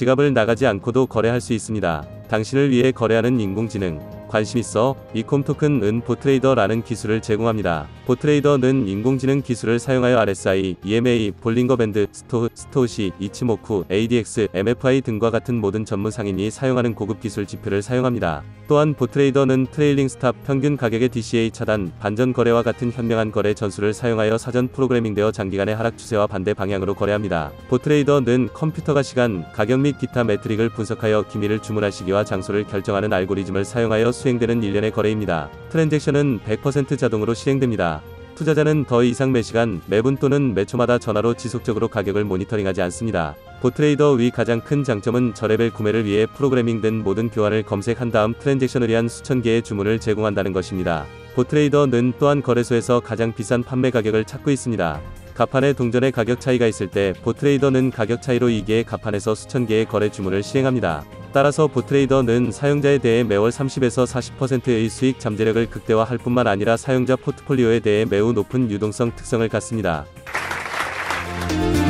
지갑을 나가지 않고도 거래할 수 있습니다. 당신을 위해 거래하는 인공지능. 관심 있어? 이콤토큰은 보트레이더라는 기술을 제공합니다. 보트레이더는 인공지능 기술을 사용하여 RSI, EMA, 볼링거 밴드, 스토시, 이치모쿠, ADX, MFI 등과 같은 모든 전문 상인이 사용하는 고급 기술 지표를 사용합니다. 또한 보트레이더는 트레일링 스탑, 평균 가격의 DCA 차단, 반전 거래와 같은 현명한 거래 전술을 사용하여 사전 프로그래밍되어 장기간의 하락 추세와 반대 방향으로 거래합니다. 보트레이더는 컴퓨터가 시간, 가격 및 기타 매트릭을 분석하여 기밀을 주문할 시기와 장소를 결정하는 알고리즘을 사용하여 수행되는 일련의 거래입니다. 트랜잭션은 100% 자동으로 실행됩니다. 투자자는 더 이상 매시간, 매분 또는 매초마다 전화로 지속적으로 가격을 모니터링하지 않습니다. 보트레이더 위 가장 큰 장점은 저레벨 구매를 위해 프로그래밍된 모든 교환을 검색한 다음 트랜잭션을 위한 수천 개의 주문을 제공한다는 것입니다. 보트레이더는 또한 거래소에서 가장 비싼 판매 가격을 찾고 있습니다. 가판의 동전의 가격 차이가 있을 때 보트레이더는 가격 차이로 2개의 가판에서 수천 개의 거래 주문을 시행합니다. 따라서 보트레이더는 사용자에 대해 매월 30에서 40%의 수익 잠재력을 극대화할 뿐만 아니라 사용자 포트폴리오에 대해 매우 높은 유동성 특성을 갖습니다.